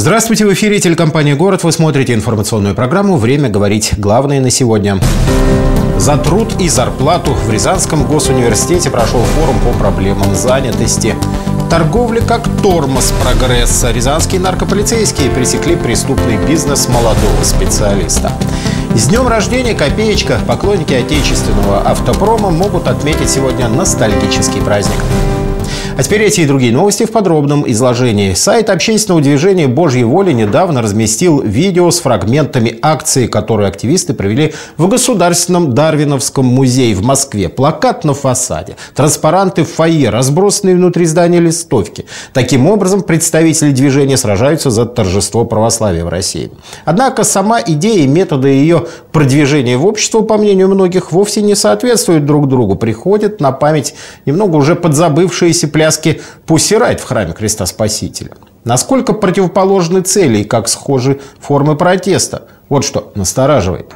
Здравствуйте, в эфире телекомпания «Город». Вы смотрите информационную программу «Время говорить». Главное на сегодня. За труд и зарплату в Рязанском госуниверситете прошел форум по проблемам занятости. Торговля как тормоз прогресса. Рязанские наркополицейские пресекли преступный бизнес молодого специалиста. С днем рождения «Копеечка» поклонники отечественного автопрома могут отметить сегодня ностальгический праздник. А теперь эти и другие новости в подробном изложении. Сайт общественного движения «Божьей воли» недавно разместил видео с фрагментами акции, которую активисты провели в Государственном Дарвиновском музее в Москве. Плакат на фасаде, транспаранты в фойе, разбросанные внутри здания листовки. Таким образом, представители движения сражаются за торжество православия в России. Однако сама идея и методы ее продвижения в общество, по мнению многих, вовсе не соответствуют друг другу. Приходят на память немного уже подзабывшиеся пляски Pussy Riot в храме Христа Спасителя. Насколько противоположны цели и как схожи формы протеста? Вот что настораживает.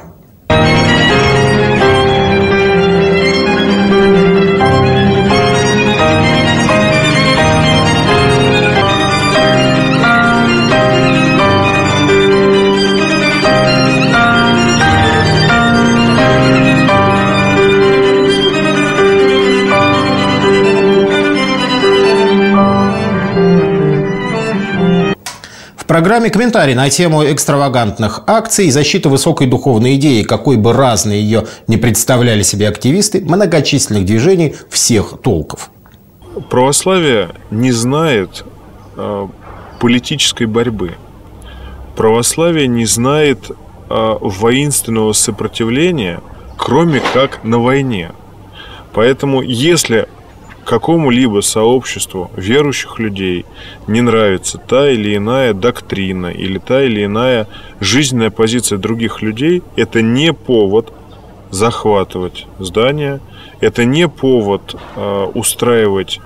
В программе комментарий на тему экстравагантных акций и защиты высокой духовной идеи, какой бы разной ее не представляли себе активисты многочисленных движений всех толков. Православие не знает политической борьбы. Православие не знает воинственного сопротивления, кроме как на войне. Поэтому если какому-либо сообществу верующих людей не нравится та или иная доктрина или та или иная жизненная позиция других людей, это не повод захватывать здания, это не повод устраивать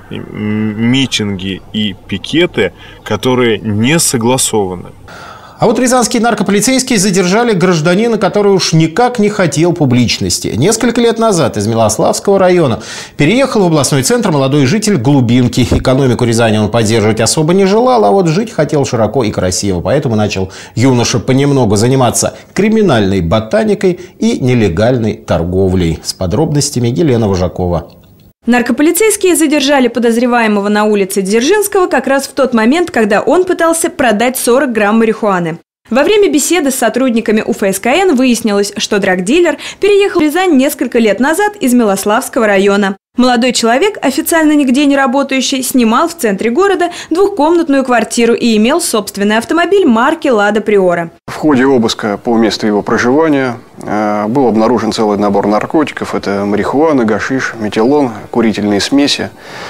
митинги и пикеты, которые не согласованы. А вот рязанские наркополицейские задержали гражданина, который уж никак не хотел публичности. Несколько лет назад из Милославского района переехал в областной центр молодой житель Глубинки. Экономику Рязани он поддерживать особо не желал, а вот жить хотел широко и красиво. Поэтому начал юноша понемногу заниматься криминальной ботаникой и нелегальной торговлей. С подробностями Елена Вожакова. Наркополицейские задержали подозреваемого на улице Дзержинского как раз в тот момент, когда он пытался продать 40 грамм марихуаны. Во время беседы с сотрудниками УФСКН выяснилось, что драгдилер переехал в Рязань несколько лет назад из Милославского района. Молодой человек, официально нигде не работающий, снимал в центре города двухкомнатную квартиру и имел собственный автомобиль марки «Лада Приора». В ходе обыска по месту его проживания был обнаружен целый набор наркотиков. Это марихуана, гашиш, метилон, курительные смеси,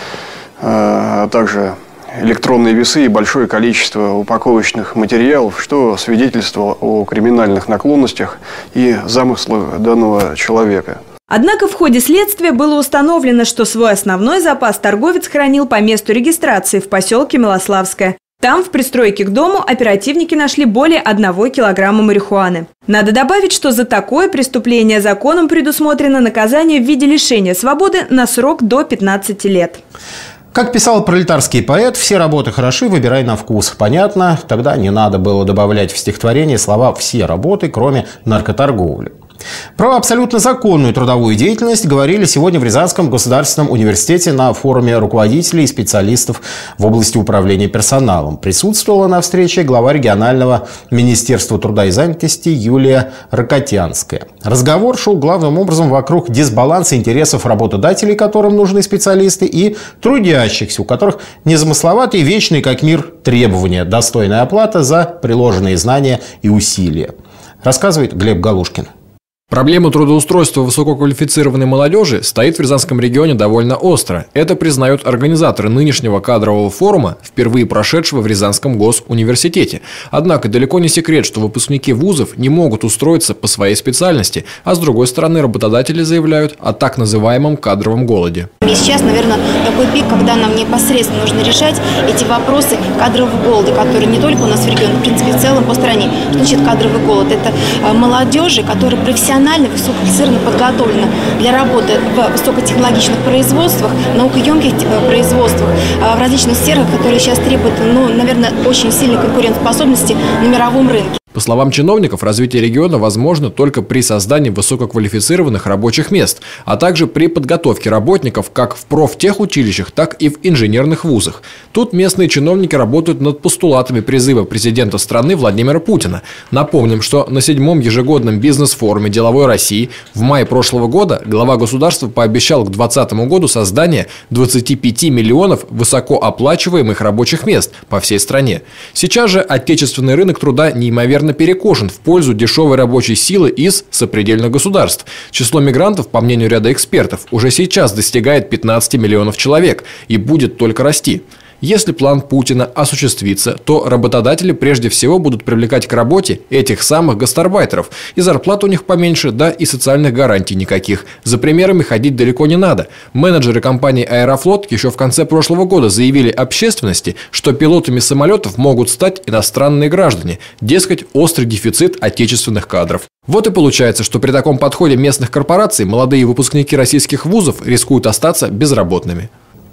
а также электронные весы и большое количество упаковочных материалов, что свидетельствовало о криминальных наклонностях и замыслах данного человека. Однако в ходе следствия было установлено, что свой основной запас торговец хранил по месту регистрации в поселке Милославское. Там, в пристройке к дому, оперативники нашли более 1 килограмма марихуаны. Надо добавить, что за такое преступление законом предусмотрено наказание в виде лишения свободы на срок до 15 лет. Как писал пролетарский поэт, все работы хороши, выбирай на вкус. Понятно, тогда не надо было добавлять в стихотворение слова «все работы, кроме наркоторговли». Про абсолютно законную трудовую деятельность говорили сегодня в Рязанском государственном университете на форуме руководителей и специалистов в области управления персоналом. Присутствовала на встрече глава регионального министерства труда и занятости Юлия Рокотянская. Разговор шел главным образом вокруг дисбаланса интересов работодателей, которым нужны специалисты, и трудящихся, у которых незамысловатые, вечные как мир требования, достойная оплата за приложенные знания и усилия. Рассказывает Глеб Галушкин. Проблема трудоустройства высококвалифицированной молодежи стоит в Рязанском регионе довольно остро. Это признают организаторы нынешнего кадрового форума, впервые прошедшего в Рязанском госуниверситете. Однако далеко не секрет, что выпускники вузов не могут устроиться по своей специальности, а с другой стороны работодатели заявляют о так называемом кадровом голоде. И сейчас, наверное, такой пик, когда нам непосредственно нужно решать эти вопросы кадрового голода, которые не только у нас в регионе, в принципе, в целом по стране. Что звучит кадровый голод. Это молодежи, которая профессионально, высококвалифицированно подготовлена для работы в высокотехнологичных производствах, наукоемких производствах, в различных сферах, которые сейчас требуют, наверное, очень сильной конкурентоспособности на мировом рынке. По словам чиновников, развитие региона возможно только при создании высококвалифицированных рабочих мест, а также при подготовке работников как в профтехучилищах, так и в инженерных вузах. Тут местные чиновники работают над постулатами призыва президента страны Владимира Путина. Напомним, что на 7-м ежегодном бизнес-форуме «Деловой России» в мае прошлого года глава государства пообещал к 2020 году создание 25 миллионов высокооплачиваемых рабочих мест по всей стране. Сейчас же отечественный рынок труда неимоверно перекошен в пользу дешевой рабочей силы из сопредельных государств. Число мигрантов, по мнению ряда экспертов, уже сейчас достигает 15 миллионов человек и будет только расти. Если план Путина осуществится, то работодатели прежде всего будут привлекать к работе этих самых гастарбайтеров. И зарплат у них поменьше, да и социальных гарантий никаких. За примерами ходить далеко не надо. Менеджеры компании «Аэрофлот» еще в конце прошлого года заявили общественности, что пилотами самолетов могут стать иностранные граждане. Дескать, острый дефицит отечественных кадров. Вот и получается, что при таком подходе местных корпораций молодые выпускники российских вузов рискуют остаться безработными.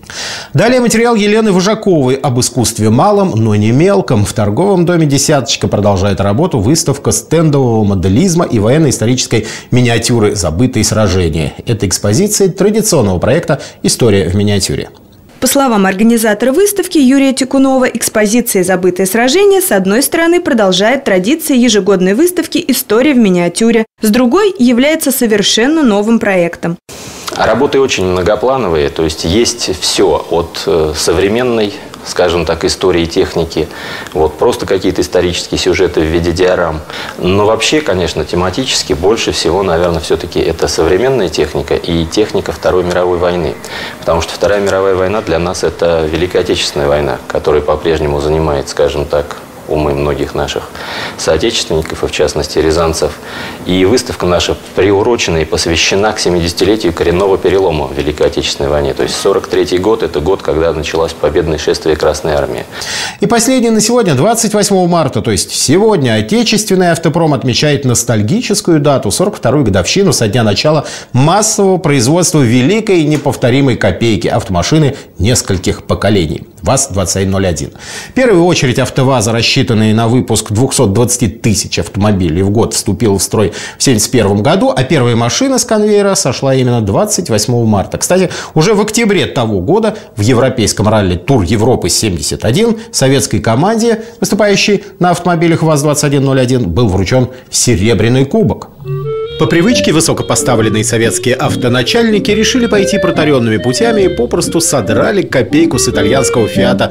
Далее материал Елены Вожаковой об искусстве малом, но не мелком. В торговом доме «Десяточка» продолжает работу выставка стендового моделизма и военно-исторической миниатюры «Забытые сражения». Это экспозиция традиционного проекта «История в миниатюре». По словам организатора выставки Юрия Тикунова, экспозиция «Забытые сражения» с одной стороны продолжает традиции ежегодной выставки «История в миниатюре», с другой является совершенно новым проектом. Работы очень многоплановые, то есть все от современной, скажем так, истории и техники, просто какие-то исторические сюжеты в виде диорам. Но вообще, конечно, тематически больше всего, наверное, все-таки это современная техника и техника Второй мировой войны. Потому что Вторая мировая война для нас – это Великая Отечественная война, которая по-прежнему занимает, скажем так, умы многих наших соотечественников, и в частности рязанцев. И выставка наша приурочена и посвящена к 70-летию коренного перелома в Великой Отечественной войне. То есть 43-й год – это год, когда началось победное шествие Красной Армии. И последний на сегодня, 28 марта, то есть сегодня, отечественный автопром отмечает ностальгическую дату, 42-ю годовщину со дня начала массового производства великой и неповторимой копейки, автомашины нескольких поколений – ВАЗ-2101. В первую очередь АвтоВАЗа, рассчитанный на выпуск 220 тысяч автомобилей в год, вступил в строй в 1971 году, а первая машина с конвейера сошла именно 28 марта. Кстати, уже в октябре того года в европейском ралли «Тур Европы-71» советской команде, выступающей на автомобилях ВАЗ-2101, был вручен серебряный кубок. По привычке высокопоставленные советские автоначальники решили пойти протаренными путями и попросту содрали копейку с итальянского «Фиата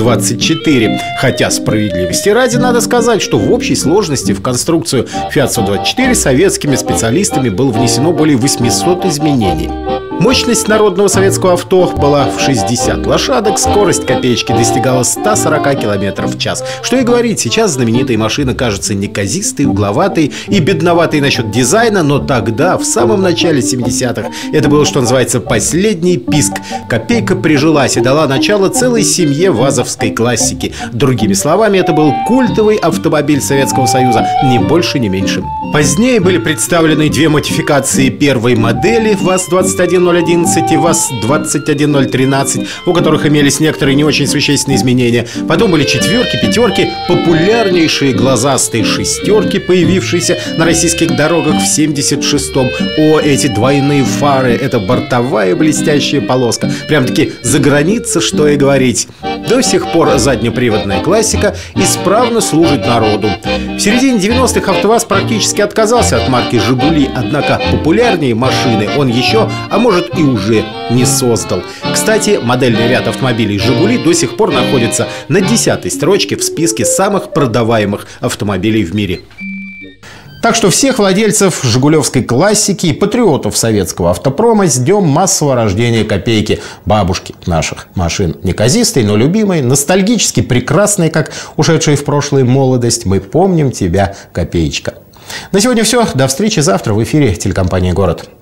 124». Хотя, справедливости ради, надо сказать, что в общей сложности в конструкцию «Фиат 124» советскими специалистами было внесено более 800 изменений. Мощность народного советского авто была в 60 лошадок, скорость копеечки достигала 140 км в час. Что и говорить, сейчас знаменитая машина кажется неказистой, угловатой и бедноватой насчет дизайна, но тогда, в самом начале 70-х, это было, что называется, последний писк. Копейка прижилась и дала начало целой семье вазовской классики. Другими словами, это был культовый автомобиль Советского Союза, ни больше, ни меньше. Позднее были представлены две модификации первой модели ВАЗ-2111 и ВАЗ-21013, у которых имелись некоторые не очень существенные изменения. Потом были четверки, пятерки, популярнейшие глазастые шестерки, появившиеся на российских дорогах в 76-м. О, эти двойные фары, это бортовая блестящая полоска. Прям-таки за граница, что и говорить. До сих пор заднеприводная классика исправно служит народу. В середине 90-х АвтоВАЗ практически отказался от марки «Жигули», однако популярнее машины он еще, а может и уже не создал. Кстати, модельный ряд автомобилей «Жигули» до сих пор находится на 10-й строчке в списке самых продаваемых автомобилей в мире. Так что всех владельцев жигулевской классики и патриотов советского автопрома с днем массового рождения копейки, бабушки наших машин. Неказистой, но любимой, ностальгически прекрасной, как ушедшая в прошлое молодость. Мы помним тебя, копеечка. На сегодня все. До встречи завтра в эфире телекомпании «Город».